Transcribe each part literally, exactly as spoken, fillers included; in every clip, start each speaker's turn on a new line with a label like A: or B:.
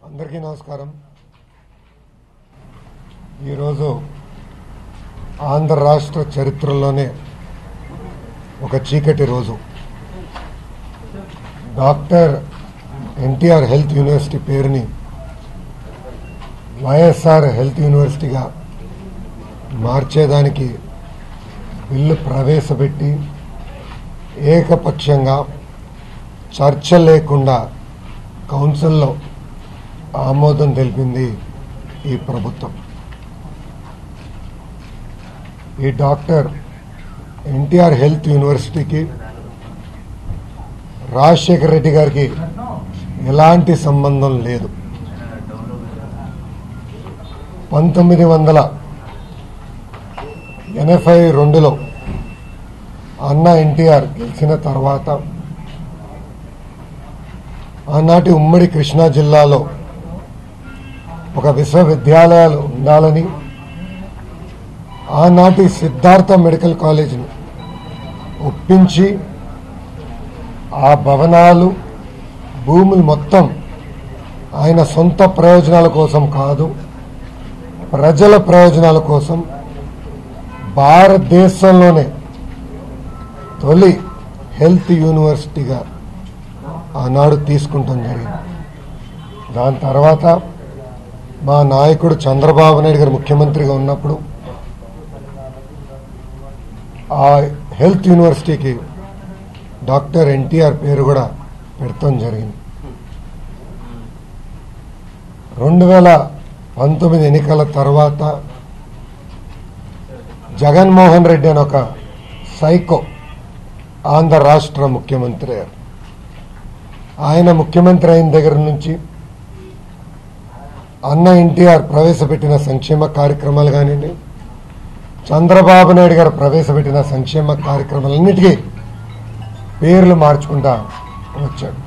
A: అందరికీ నమస్కారం. ఈరోజు ఆంధ్ర రాష్ట్ర చరిత్రలోనే ఒక చీకటి రోజు. డాక్టర్ ఎన్టీఆర్ హెల్త్ యూనివర్సిటీ పేరుని వైఎస్ఆర్ హెల్త్ యూనివర్సిటీగా మార్చేదానికి బిల్లు ప్రవేశపెట్టి ఏకపక్షంగా చర్చ లేకుండా కౌన్సిల్లో ఆమోదం తెలిపింది ఈ ప్రభుత్వం. ఈ డాక్టర్ ఎన్టీఆర్ హెల్త్ యూనివర్సిటీకి రాజశేఖర రెడ్డి గారికి ఎలాంటి సంబంధం లేదు. పంతొమ్మిది వందల ఎనభై రెండులో అన్న ఎన్టీఆర్ గెలిచిన తర్వాత ఆనాటి ఉమ్మడి కృష్ణా జిల్లాలో ఒక విశ్వవిద్యాలయాలు ఉండాలని ఆనాటి సిద్ధార్థ మెడికల్ కాలేజీని ఒప్పించి ఆ భవనాలు భూములు మొత్తం ఆయన సొంత ప్రయోజనాల కోసం కాదు, ప్రజల ప్రయోజనాల కోసం భారతదేశంలోనే తొలి హెల్త్ యూనివర్సిటీగా ఆనాడు తీసుకుంటాం జరిగింది. దాని తర్వాత మా నాయకుడు చంద్రబాబు నాయుడు గారు ముఖ్యమంత్రిగా ఉన్నప్పుడు ఆ హెల్త్ యూనివర్సిటీకి డాక్టర్ ఎన్టీఆర్ పేరు కూడా పెడతాం జరిగింది. రెండు వేల పంతొమ్మిది ఎన్నికల తర్వాత జగన్మోహన్ రెడ్డి అని ఒక సైకో ఆంధ్ర రాష్ట్ర ముఖ్యమంత్రి అయ్యారు. ఆయన ముఖ్యమంత్రి అయిన దగ్గర నుంచి అన్న ఎన్టీఆర్ ప్రవేశపెట్టిన సంక్షేమ కార్యక్రమాలు కానివ్వండి, చంద్రబాబు నాయుడు గారు ప్రవేశపెట్టిన సంక్షేమ కార్యక్రమాలన్నిటికీ పేర్లు మార్చుకుంటా వచ్చాడు.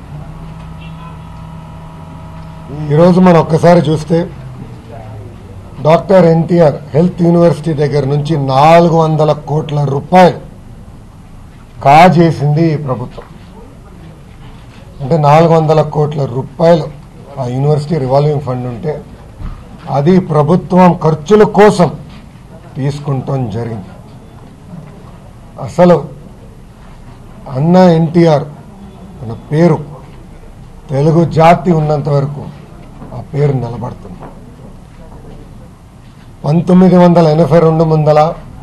A: ఈరోజు మనం ఒక్కసారి చూస్తే డాక్టర్ ఎన్టీఆర్ హెల్త్ యూనివర్సిటీ దగ్గర నుంచి నాలుగు వందల కోట్ల రూపాయలు కాజేసింది ఈ ప్రభుత్వం. అంటే నాలుగు వందల కోట్ల రూపాయలు ఆ యూనివర్సిటీ రివాల్వింగ్ ఫండ్ ఉంటే అది ప్రభుత్వం ఖర్చుల కోసం తీసుకుంటాం జరిగింది. అసలు అన్న ఎన్టీఆర్ అన్న పేరు తెలుగు జాతి ఉన్నంత వరకు ఆ పేరు నిలబడుతుంది. పంతొమ్మిది వందల ఎనభై రెండు ముందల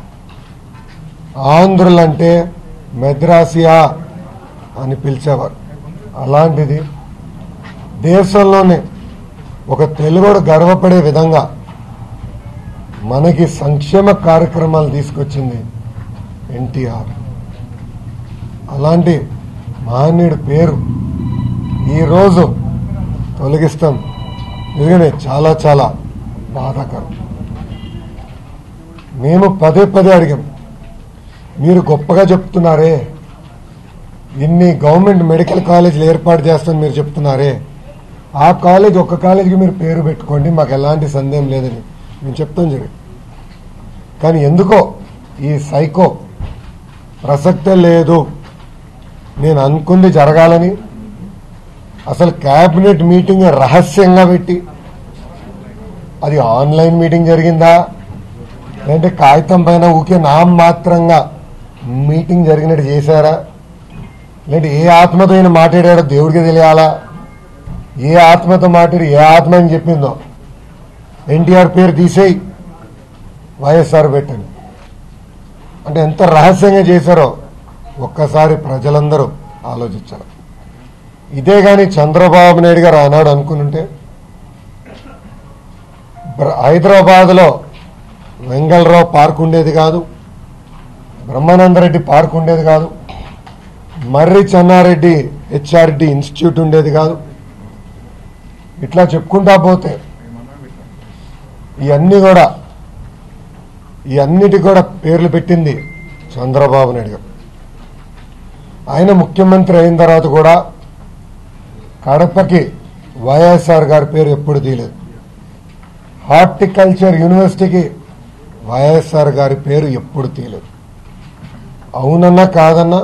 A: ఆంధ్రులంటే మెద్రాసియా అని పిలిచేవారు. అలాంటిది దేశంలోనే ఒక తెలుగుడు గర్వపడే విధంగా మనకి సంక్షేమ కార్యక్రమాలు తీసుకొచ్చింది ఎన్టీఆర్. అలాంటి మహనీయుడి పేరు ఈరోజు తొలగిస్తాం నిజంగానే చాలా చాలా బాధాకరం. మేము పదే పదే అడిగాం, మీరు గొప్పగా చెప్తున్నారే, ఇన్ని గవర్నమెంట్ మెడికల్ కాలేజీలు ఏర్పాటు చేస్తామని మీరు చెప్తున్నారే, ఆ కాలేజ్ ఒక్క కాలేజీకి మీరు పేరు పెట్టుకోండి, మాకు ఎలాంటి సందేహం లేదని మేము చెప్తాం జరిగింది. కానీ ఎందుకో ఈ సైకో ప్రసక్తే లేదు, నేను అనుకుంది జరగాలని అసలు క్యాబినెట్ మీటింగ్ రహస్యంగా పెట్టి, అది ఆన్లైన్ మీటింగ్ జరిగిందా లేదంటే కాగితం పైన ఊకే నామ మాత్రంగా మీటింగ్ జరిగినట్టు చేశారా, లేదంటే ఏ ఆత్మతో ఆయన మాట్లాడాడో దేవుడికి తెలియాలా, ఏ ఆత్మతో మాట్లాడి ఏ ఆత్మ అని చెప్పిందో ఎన్టీఆర్ పేరు తీసేయి వైఎస్ఆర్ పెట్టండి అంటే ఎంత రహస్యంగా చేశారో ఒక్కసారి ప్రజలందరూ ఆలోచించారు. ఇదే కానీ చంద్రబాబు నాయుడు గారు ఆనాడు అనుకునుంటే హైదరాబాద్లో వెంగళరావు పార్క్ ఉండేది కాదు, బ్రహ్మానందరెడ్డి పార్క్ ఉండేది కాదు, మర్రి చెన్నారెడ్డి హెచ్ఆర్డి ఇన్స్టిట్యూట్ ఉండేది కాదు. ఇట్లా చెప్పుకుంటా పోతే ఇవన్నీ కూడా ఈ అన్నిటి కూడా పేర్లు పెట్టింది చంద్రబాబు నాయుడు గారు. ఆయన ముఖ్యమంత్రి అయిన తర్వాత కూడా కడపకి వైఎస్ఆర్ గారి పేరు ఎప్పుడు తీయలేదు. హార్టికల్చర్ యూనివర్సిటీకి వైఎస్ఆర్ గారి పేరు ఎప్పుడు తీయలేదు. అవునన్నా కాదన్నా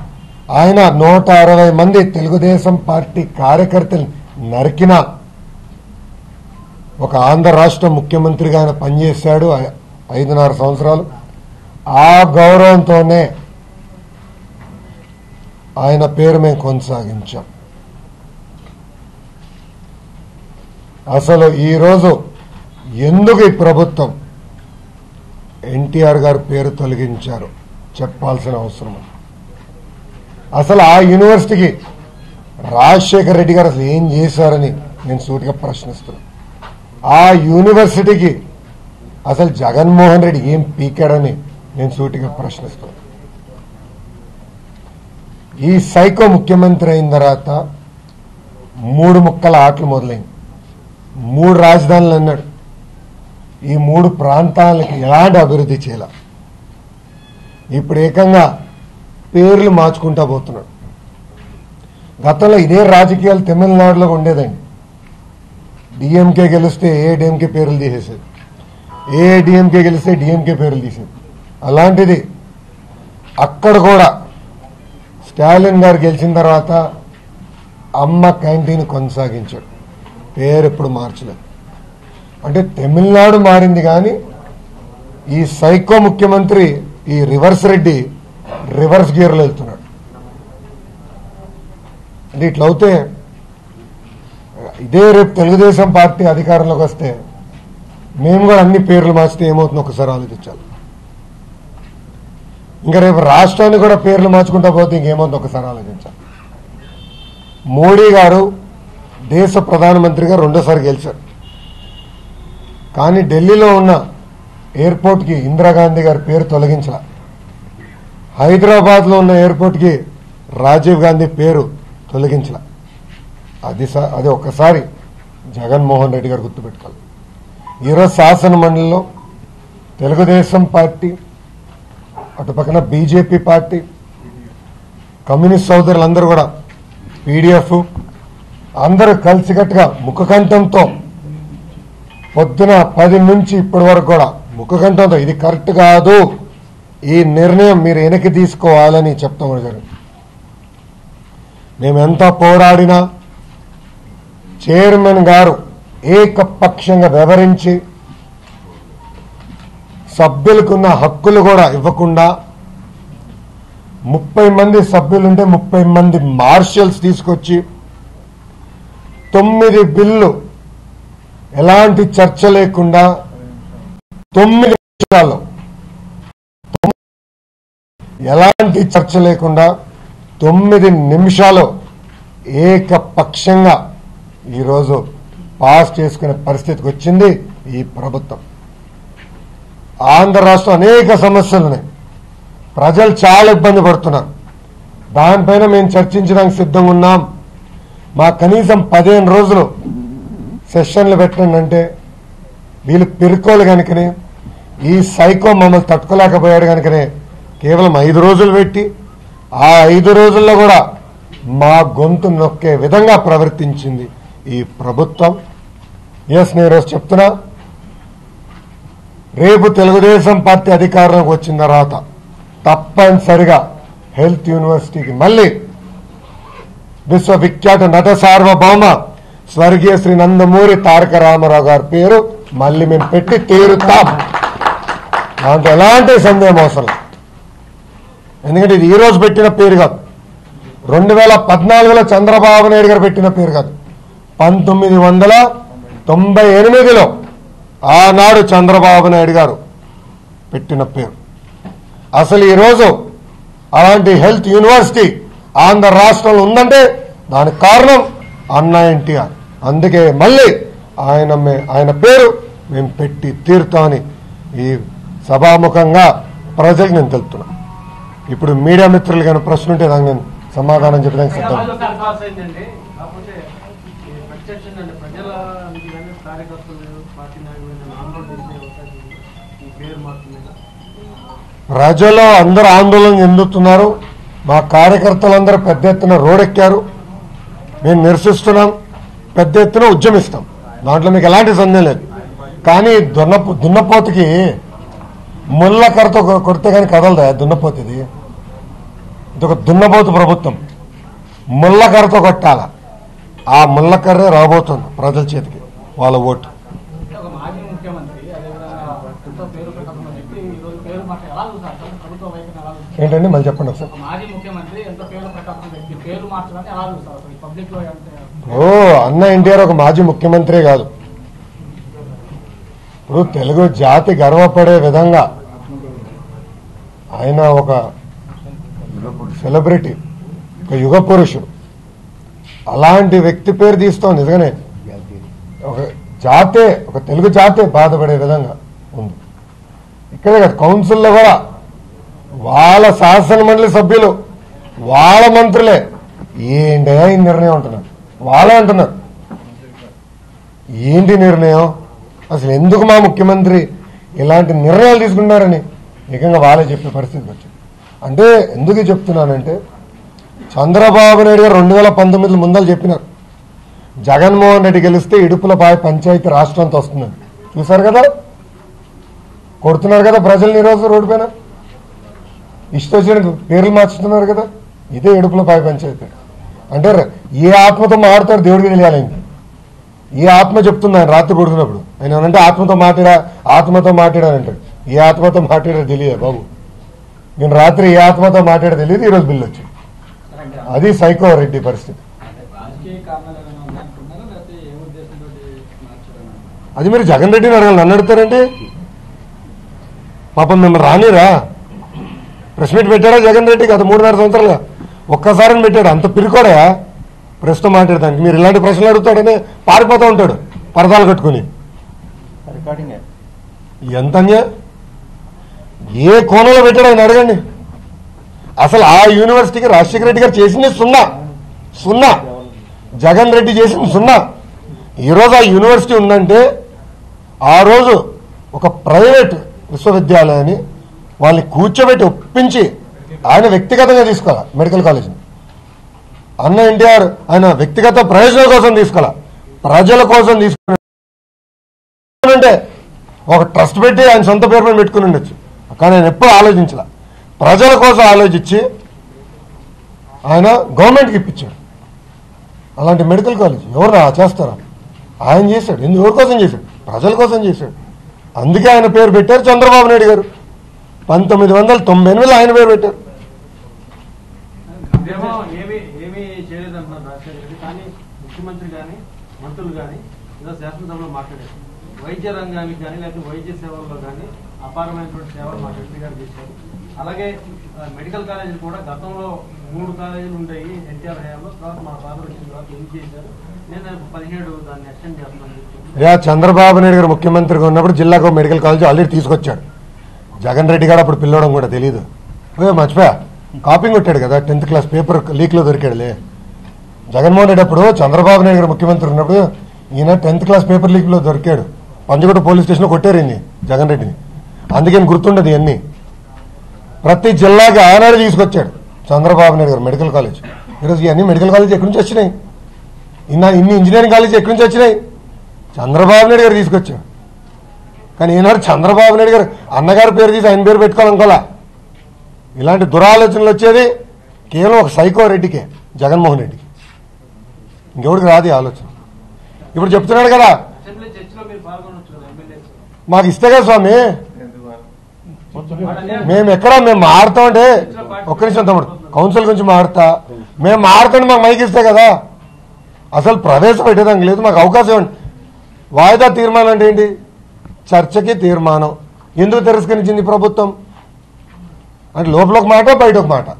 A: ఆయన నూట అరవై మంది తెలుగుదేశం పార్టీ కార్యకర్తలు నరికినా ఒక ఆంధ్ర రాష్ట్ర ముఖ్యమంత్రిగా ఆయన పనిచేశాడు ఐదున్నర సంవత్సరాలు. ఆ గౌరవంతోనే ఆయన పేరు మేము కొనసాగించాం. అసలు ఈరోజు ఎందుకు ఈ ప్రభుత్వం ఎన్టీఆర్ గారి పేరు తొలగించారు చెప్పాల్సిన అవసరం. అసలు ఆ యూనివర్సిటీకి రాజశేఖర రెడ్డి గారు అసలు ఏం చేశారని నేను సూటిగా ప్రశ్నిస్తున్నాను. ఆ యూనివర్సిటీకి అసలు జగన్మోహన్ రెడ్డి ఏం పీకాడని నేను సూటిగా ప్రశ్నిస్తున్నాను. ఈ సైకో ముఖ్యమంత్రి అయిన తర్వాత మూడు ముక్కల ఆటలు మొదలైంది. మూడు రాజధానులు అన్నాడు. ఈ మూడు ప్రాంతాలకి ఎలాంటి అభివృద్ధి చేయాల. ఇప్పుడు ఏకంగా పేర్లు మార్చుకుంటా పోతున్నాడు. గతంలో ఇదే రాజకీయాలు తమిళనాడులో ఉండేదండి. డిఎంకే గెలిస్తే ఏ డిఎంకే పేర్లు తీసేసేది, ఏ డిఎంకే గెలిస్తే డిఎంకే పేర్లు తీసేది. అలాంటిది అక్కడ కూడా స్టాలిన్ గారు గెలిచిన తర్వాత అమ్మ క్యాంటీన్ కొనసాగించాడు. పేరు ఎప్పుడు మార్చలేదు. అంటే తమిళనాడు మారింది కానీ ఈ సైకో ముఖ్యమంత్రి ఈ రివర్స్ రెడ్డి రివర్స్ గేర్లో వెళ్తున్నాడు. అంటే ఇట్లయితే ఇదే రేపు తెలుగుదేశం పార్టీ అధికారంలోకి వస్తే మేము కూడా అన్ని పేర్లు మార్చితే ఏమవుతుందో ఒకసారి ఆలోచించాలి. ఇంకా రేపు రాష్ట్రాన్ని కూడా పేర్లు మార్చుకుంటా పోతే ఇంకేమవుతుందో ఒకసారి ఆలోచించాలి. మోడీ గారు దేశ ప్రధానమంత్రిగా రెండోసారి గెలిచారు. కానీ ఢిల్లీలో ఉన్న ఎయిర్పోర్ట్కి ఇందిరాగాంధీ గారి పేరు తొలగించాల. హైదరాబాద్లో ఉన్న ఎయిర్పోర్ట్కి రాజీవ్ గాంధీ పేరు తొలగించాల. అది అది ఒక్కసారి జగన్మోహన్ రెడ్డి గారు గుర్తుపెట్టుకోవాలి. ఈరోజు శాసన మండలిలో తెలుగుదేశం పార్టీ, అటు పక్కన బీజేపీ పార్టీ, కమ్యూనిస్ట్ సోదరులందరూ కూడా పీడీఎఫ్ అందరూ కలిసికట్టుగా ముఖకంఠంతో పొద్దున పది నుంచి ఇప్పటి వరకు కూడా ముఖకంఠంతో ఇది కరెక్ట్ కాదు, ఈ నిర్ణయం మీరు వెనక్కి తీసుకోవాలని చెప్తాం జరిగింది. మేము ఎంత పోరాడినా చైర్మన్ గారు ఏకపక్షంగా వివరించి సభ్యులకున్న హక్కులు కూడా ఇవ్వకుండా ముప్పై మంది సభ్యులుంటే ముప్పై మంది మార్షల్స్ తీసుకొచ్చి తొమ్మిది బిల్లు ఎలాంటి చర్చ లేకుండా తొమ్మిది నిమిషాల్లో ఎలాంటి చర్చ లేకుండా తొమ్మిది నిమిషాలు ఏకపక్షంగా ఈరోజు పాస్ చేసుకునే పరిస్థితికి వచ్చింది ఈ ప్రభుత్వం. ఆంధ్ర రాష్ట్రం అనేక సమస్యలు ఉన్నాయి. ప్రజలు చాలా ఇబ్బంది పడుతున్నారు. దానిపైన మేము చర్చించడానికి సిద్ధంగా ఉన్నాం. మా కనీసం పదిహేను రోజులు సెషన్లు పెట్టండి అంటే వీళ్ళు పిరుకోలు కనుకనే ఈ సైకో మమ్మల్ని తట్టుకోలేకపోయాడు కనుకనే కేవలం ఐదు రోజులు పెట్టి ఆ ఐదు రోజుల్లో కూడా మా గొంతు నొక్కే విధంగా ప్రవర్తించింది ఈ ప్రభుత్వం. ఎస్ నేను రోజు చెప్తున్నా, రేపు తెలుగుదేశం పార్టీ అధికారంలోకి వచ్చిన తర్వాత తప్పనిసరిగా హెల్త్ యూనివర్సిటీకి మళ్ళీ విశ్వవిఖ్యాత నట సార్వభౌమ స్వర్గీయ శ్రీ నందమూరి తారక రామారావు గారి పేరు మళ్ళీ మేము పెట్టి తీరుతాం. దాంట్లో ఎలాంటి సందేహం అవసరం. ఎందుకంటే ఇది ఈ రోజు పెట్టిన పేరు కాదు, రెండు వేల పద్నాలుగులో చంద్రబాబు నాయుడు గారు పెట్టిన పేరు కాదు, పంతొమ్మిది వందల తొంభై ఎనిమిదిలో ఆనాడు చంద్రబాబు నాయుడు గారు పెట్టిన పేరు. అసలు ఈరోజు అలాంటి హెల్త్ యూనివర్సిటీ ఆంధ్ర రాష్ట్రంలో ఉందంటే దానికి కారణం అన్న ఎన్టీఆర్. అందుకే మళ్ళీ ఆయన ఆయన పేరు మేము పెట్టి తీరుతామని ఈ సభాముఖంగా ప్రజలకు నేను తెలుపుతున్నా. ఇప్పుడు మీడియా మిత్రులు కానీ ప్రశ్న ఉంటే దానికి నేను సమాధానం చెప్పడానికి సిద్ధం. ప్రజలు అందరూ ఆందోళన చెందుతున్నారు. మా కార్యకర్తలందరూ పెద్ద ఎత్తున రోడెక్కారు. మేము నిరసిస్తున్నాం, పెద్ద ఎత్తున ఉద్యమిస్తాం. దాంట్లో మీకు ఎలాంటి సందేహం లేదు. కానీ దున్న దున్నపోతుకి ముళ్ళకరతో కొడితే కానీ కదలదా దున్నపోతు? ఇది ఇదొక దున్నపోతు ప్రభుత్వం. ముళ్ళకరతో కొట్టాల. ఆ ముళ్ళకర్రే రాబోతుంది ప్రజల చేతికి వాళ్ళ ఓటు. ఏంటండి మళ్ళీ చెప్పండి ఒకసారి.
B: మాజీ ముఖ్యమంత్రి ఎంత పేరు పెట్టాలి పేరు మార్చడానికి ఎలా చూస్తారు పబ్లిక్ లో?
A: ఓ అన్న ఎన్టీఆర్ ఒక మాజీ ముఖ్యమంత్రి కాదు. ఇప్పుడు తెలుగు జాతి గర్వపడే విధంగా ఆయన ఒక సెలబ్రిటీ, ఒక యుగ పురుషుడు. అలాంటి వ్యక్తి పేరు తీస్తాం నిజంగానే ఒక జాతే, ఒక తెలుగు జాతే బాధపడే విధంగా ఉంది. ఇక్కడే కాదు, కౌన్సిల్లో కూడా వాళ్ళ శాసన మండలి సభ్యులు, వాళ్ళ మంత్రులే ఏంటయా ఈ నిర్ణయం అంటున్నారు. వాళ్ళే అంటున్నారు ఏంటి నిర్ణయం, అసలు ఎందుకు మా ముఖ్యమంత్రి ఇలాంటి నిర్ణయాలు తీసుకున్నారని ఏకంగా వాళ్ళే చెప్పే పరిస్థితికి వచ్చింది. అంటే ఎందుకు చెప్తున్నానంటే, చంద్రబాబు నాయుడు గారు రెండు వేల పంతొమ్మిదిలో ముందలు చెప్పినారు జగన్మోహన్ రెడ్డి గెలిస్తే ఇడుపులపాయ పంచాయతీ రాష్ట్రం అంతా వస్తుందని. చూసారు కదా, కొడుతున్నారు కదా ప్రజల్ని ఈరోజు రోడ్డు పైన, ఇష్టం వచ్చిన పేర్లు మార్చుతున్నారు కదా. ఇదే ఇడుపులపాయ పంచాయతీ అంటే ఏ ఆత్మతో మాట్లాడతారు దేవుడికి తెలియాలి. ఏ ఆత్మ చెప్తుంది ఆయన రాత్రి పడుతున్నప్పుడు, ఆయన అంటే ఆత్మతో మాట్లాడా ఆత్మతో మాట్లాడానంటాడు. ఏ ఆత్మతో మాట్లాడారో తెలియదు బాబు. నేను రాత్రి ఏ ఆత్మతో మాట్లాడో తెలియదు, ఈరోజు బిల్లు వచ్చింది. అది సైకో రెడ్డి పరిస్థితి. అది మీరు జగన్ రెడ్డిని అడగాలి, నన్ను అడుగుతారండి. పాపం మిమ్మల్ని రానిరా, ప్రెస్ మీట్ పెట్టాడా జగన్ రెడ్డి గత మూడున్నర సంవత్సరాలుగా? ఒక్కసారిని పెట్టాడు, అంత పిరికోడా ప్రస్తుతం మాట్లాడడానికి. మీరు ఇలాంటి ప్రశ్నలు అడుగుతాడని పారిపోతూ ఉంటాడు పరదాలు కట్టుకుని. ఎంత ఏ కోణంలో పెట్టాడు ఆయన అడగండి. అసలు ఆ యూనివర్సిటీకి రాజశేఖర రెడ్డి గారు చేసింది సున్నా సున్నా, జగన్ రెడ్డి చేసింది సున్నా. ఈరోజు ఆ యూనివర్సిటీ ఉందంటే ఆ రోజు ఒక ప్రైవేట్ విశ్వవిద్యాలయాన్ని వాళ్ళని కూర్చోబెట్టి ఒప్పించి ఆయన వ్యక్తిగతంగా తీసుకోవాలి మెడికల్ కాలేజీని. అన్న ఎన్టీఆర్ ఆయన వ్యక్తిగత ప్రయోజనాల కోసం తీసుకోవాలా, ప్రజల కోసం తీసుకుని ఒక ట్రస్ట్ పెట్టి ఆయన సొంత పేరు మీద పెట్టుకుని ఉండొచ్చు. కానీ ఆయన ఎప్పుడు ఆలోచించాల, ప్రజల కోసం ఆలోచించి ఆయన గవర్నమెంట్కి ఇప్పించాడు. అలాంటి మెడికల్ కాలేజ్ ఎవరు చేస్తారా? ఆయన చేశాడు. ఎందుకు ఎవరి కోసం చేశాడు? ప్రజల కోసం చేశాడు. అందుకే ఆయన పేరు పెట్టారు చంద్రబాబు నాయుడు గారు. పంతొమ్మిది వందల తొంభై ఎనిమిదిలో ఆయన పేరు పెట్టారు.
C: ముఖ్యమంత్రి కానీ మంత్రులు కానీ ఇలా శాసనసభలో మాట్లాడారు. వైద్య రంగానికి కానీ లేకపోతే వైద్య సేవల్లో కానీ అపారమైనటువంటి సేవలు మా ఎంపీ గారు చేశారు. అలాగే మెడికల్ కాలేజీలు కూడా గతంలో మూడు కాలేజీలు ఉండేవి ఎన్టీఆర్ హయాంలో, తర్వాత మా ఫాదర్ వచ్చిన తర్వాత ఎన్ని చేశారు. నేను పదిహేడు దాన్ని ఎక్స్టెండ్ చేస్తున్నాను.
A: చంద్రబాబు నాయుడు గారు ముఖ్యమంత్రిగా ఉన్నప్పుడు జిల్లాకు మెడికల్ కాలేజ్ ఆల్రెడీ తీసుకొచ్చాడు. జగన్ రెడ్డి గారు అప్పుడు పిలవడం కూడా తెలియదు. మర్చిపోయా, కాపింగ్ కొట్టాడు కదా టెన్త్ క్లాస్ పేపర్ లీక్లో దొరికాడులే. జగన్మోహన్ రెడ్డి అప్పుడు చంద్రబాబు నాయుడు గారు ముఖ్యమంత్రి ఉన్నప్పుడు ఈయన టెన్త్ క్లాస్ పేపర్ లీక్లో దొరికాడు. పంచకోట పోలీస్ స్టేషన్లో కొట్టారు ఈయన్ని, జగన్ రెడ్డిని. అందుకని గుర్తుండదు ఇవన్నీ. ప్రతి జిల్లాకి ఆనాడు తీసుకొచ్చాడు చంద్రబాబు నాయుడు గారు మెడికల్ కాలేజ్. ఈరోజు ఇవన్నీ మెడికల్ కాలేజ్ ఎక్కడి నుంచి వచ్చినాయి? ఇన్న ఇన్ని ఇంజనీరింగ్ కాలేజ్ ఎక్కడి నుంచి వచ్చినాయి? చంద్రబాబు నాయుడు గారు తీసుకొచ్చాడు. కానీ ఈనాడు చంద్రబాబు నాయుడు గారు అన్నగారి పేరు తీసి ఆయన పేరు పెట్టుకోవాలనుకోవాలా. ఇలాంటి దురాలోచనలు వచ్చేది కేవలం ఒక సైకో రెడ్డికే, జగన్మోహన్ రెడ్డికి. ఇంకెవరికి రాదు ఆలోచన. ఇప్పుడు చెప్తున్నాడు కదా, మాకు ఇస్తే కదా స్వామి, మేము ఎక్కడ మేము మారుతామంటే ఒక్క నిమిషం తమ్ముడు కౌన్సిల్ గురించి మారుతా, మేము మారుతాంటే మాకు మైక్ ఇస్తే కదా. అసలు ప్రవేశపెట్టేదానికి లేదు, మాకు అవకాశం ఇవ్వండి. వాయిదా తీర్మానం అంటే ఏంటి? చర్చకి తీర్మానం. ఎందుకు తిరస్కరించింది ప్రభుత్వం అంటే లోపల ఒక మాట బయట ఒక మాట,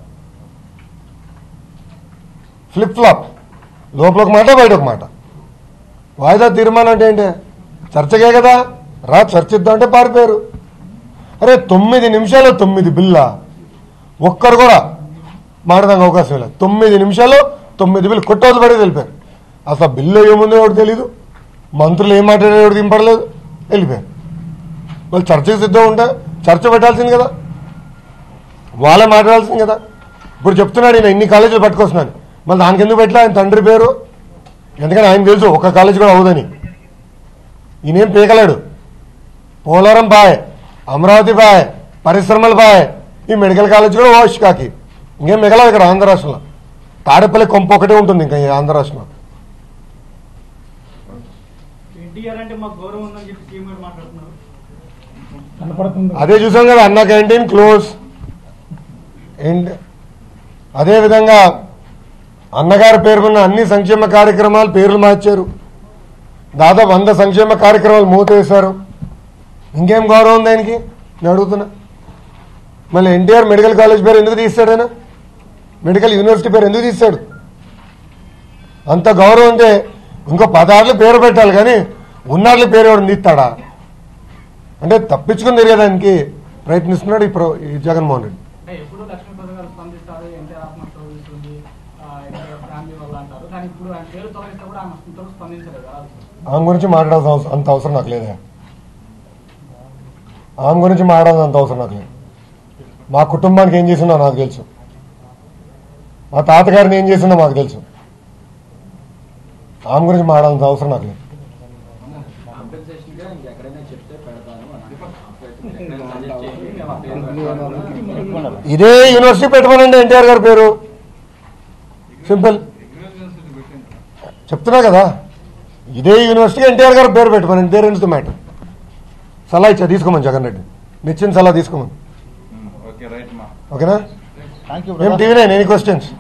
A: ఫ్లిప్ ఫ్లాప్. లోపల ఒక మాట బయట ఒక మాట. వాయిదా తీర్మానం అంటే ఏంటి? చర్చకే కదా, రా చర్చిద్దాం అంటే పారిపోయారు. అరే తొమ్మిది నిమిషాలు తొమ్మిది బిల్లా, ఒక్కరు కూడా మాట్లాడడానికి అవకాశం లేదు. తొమ్మిది నిమిషాలు తొమ్మిది బిల్లు కొట్టవలసి పడేది వెళ్ళిపోయారు. అసలు బిల్లు ఏముందో ఎవరు తెలీదు, మంత్రులు ఏం మాట్లాడారు ఎవరు దింపడలేదు, వెళ్ళిపోయారు. వాళ్ళు చర్చకు సిద్ధం ఉంటే చర్చ పెట్టాల్సింది కదా, వాళ్ళే మాట్లాడాల్సింది కదా. ఇప్పుడు చెప్తున్నాడు ఈయన ఇన్ని కాలేజీలు పట్టుకొస్తున్నాను, మళ్ళీ దానికి ఎందుకు పెట్టలే? ఆయన తండ్రి పేరు, ఎందుకని ఆయన తెలుసు ఒక్క కాలేజీ కూడా అవుదని. ఈయనేం పీకలేడు. పోలవరం బాయ్, అమరావతి బాయ్, పరిశ్రమలు బాయ్, ఈ మెడికల్ కాలేజ్ కూడా ఓ ఇష్కాకి. ఇంకేం మిగలదు ఇక్కడ ఆంధ్ర రాష్ట్రంలో. తాడేపల్లి కొంప ఒకటే ఉంటుంది ఇంకా ఈ ఆంధ్ర రాష్ట్రంలో. అదే చూసాం కదా, అన్న క్యాంటీన్ క్లోజ్, ఏంటి అదేవిధంగా అన్నగారి పేరుకున్న అన్ని సంక్షేమ కార్యక్రమాలు పేర్లు మార్చారు. దాదాపు వంద సంక్షేమ కార్యక్రమాలు మూతేశారు. ఇంకేం గౌరవం ఉంది ఆయనకి నేను అడుగుతున్నా. మళ్ళీ ఎన్టీఆర్ మెడికల్ కాలేజ్ పేరు ఎందుకు తీస్తాడు ఆయన? మెడికల్ యూనివర్సిటీ పేరు ఎందుకు తీస్తాడు? అంత గౌరవం ఉంటే ఇంకో పదార్లు పేరు పెట్టాలి కానీ ఉన్నార్ల పేరు ఎవరు తీస్తాడా? అంటే తప్పించుకుని తిరిగేదానికి ప్రయత్నిస్తున్నాడు ఈ ప్రో ఈ జగన్మోహన్ రెడ్డి.
B: అంటే ఎప్పుడు లక్ష్మీపతి గారు స్పందిస్తారు, ఎన్టీఆర్ ఆత్మహత్య ఉంటుంది, ఎన్టీఆర్ ఫ్యామిలీ వల్ల అంటారు. కానీ ఇప్పుడు ఆయన పేరు తొలగిస్తే కూడా ఆమె ఇంతవరకు స్పందించలేదు కదా.
A: ఆమె గురించి మాట్లాడాల్సిన అవసరం అంత అవసరం నాకు లేదా? ఆమె గురించి మాట్లాడాల్సిన అంత అవసరం నాకు లేదు. మా కుటుంబానికి ఏం చేసిందో నాకు తెలుసు. మా తాతగారిని ఏం చేసిందో మాకు తెలుసు. ఆమె గురించి మాట్లాడాల్సిన అవసరం నాకు లేదు. ఇదే యూనివర్సిటీ పెట్టమనండి ఎన్టీఆర్ గారి పేరు. సింపుల్ చెప్తున్నా కదా, ఇదే యూనివర్సిటీ ఎన్టీఆర్ గారి పేరు పెట్టమనండి. There ends the matter. సలహా ఇచ్చా తీసుకోమని జగన్ రెడ్డి నిచ్చిన సలహా తీసుకోమని. ఓకేనా? ఏం టీవీ నైన్ ఎనీ క్వశ్చన్స్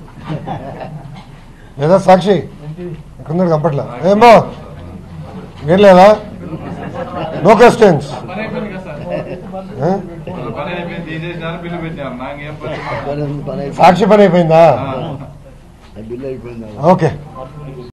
A: లేదా? సాక్షి ఎక్కడున్నాడు కంపట్లా ఏమో ఏం లేదా? No questions. సాక్షి పని అయిపోయిందా? ఓకే.